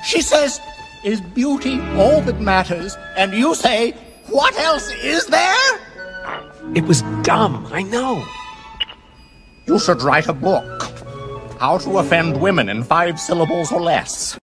She says, is beauty all that matters? And you say, what else is there? It was dumb, I know. You should write a book. How to offend women in 5 syllables or less.